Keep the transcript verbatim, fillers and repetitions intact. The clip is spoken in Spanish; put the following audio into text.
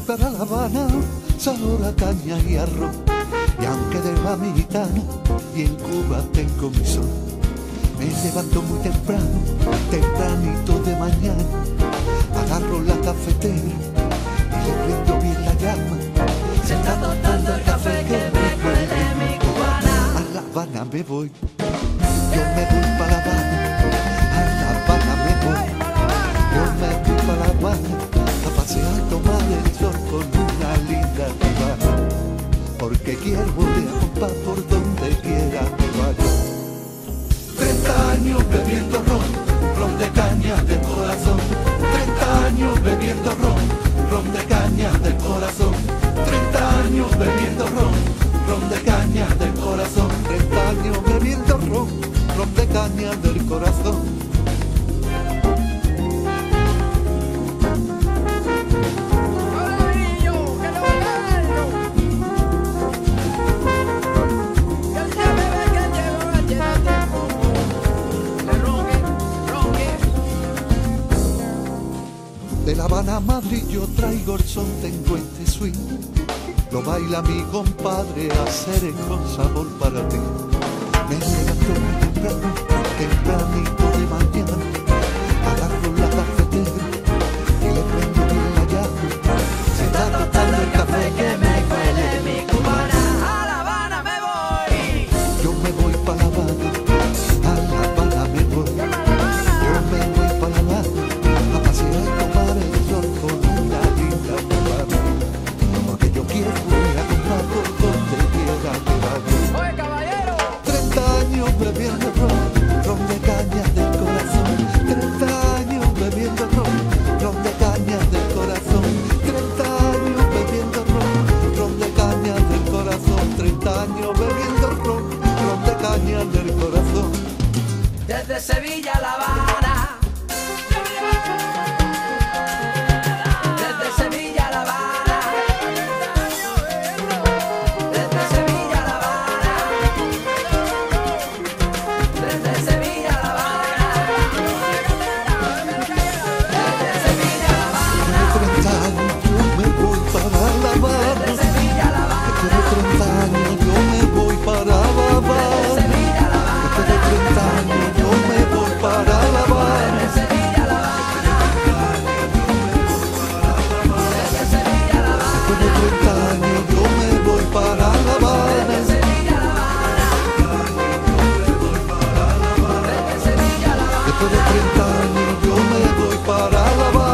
para La Habana, sabor a caña y arroz. Y aunque de Dominicana y en Cuba tengo mi sol, me levanto muy temprano, tempranito de mañana, agarro la cafetera y le prendo bien la llama. Se está tostando el café que me cuele mi cubana. A La Habana me voy, yo me voy para La Habana. A La Habana me voy, yo me voy para La Habana, a pasear, tomar el sol con una linda cubana, porque quiero de compás por donde quiera que vaya. Treinta años bebiendo ron, ron de caña del corazón. Treinta años bebiendo ron, ron de caña del corazón. Treinta años bebiendo ron, ron de caña del corazón. Treinta años bebiendo ron, ron de caña del corazón. De La Habana a Madrid yo traigo el son, tengo este swing. Lo baila mi compadre, hacer con sabor para ti. Me levanto muy temprano, tempranito de mañana, agarro la cafetera y le prendo bien la llave. Se está tostando el café que me cuele mi cubana. A La Habana me voy, Yo me voy para La Habana, a La Habana me voy. Yo me voy para La Habana, a pasear y tomar el sol con una linda cubana, porque yo quiero ir a comprar por donde quiera que vaya. oye caballero. Treinta años bebiendo ron, ron de caña del corazón. Treinta años bebiendo ron, ron de caña del corazón. Treinta años bebiendo ron, ron de caña del corazón. Treinta años bebiendo ron, ron de caña del corazón. Desde Sevilla a La Habana, desde Sevilla a La Habana, desde Sevilla a La Habana, desde Sevilla a La Habana, desde Sevilla a La Habana, Treinta años yo me voy para La Habana. desde Sevilla a La Después de Habana, treinta años yo me voy para La Habana. Sevilla a La Después de treinta años yo me voy para La Habana. Desde Sevilla a La Habana, desde Sevilla a La Habana, Después de treinta años yo me voy para La Habana. desde Sevilla a La Habana, desde Sevilla a La Habana. Después de treinta años yo me voy para La Habana.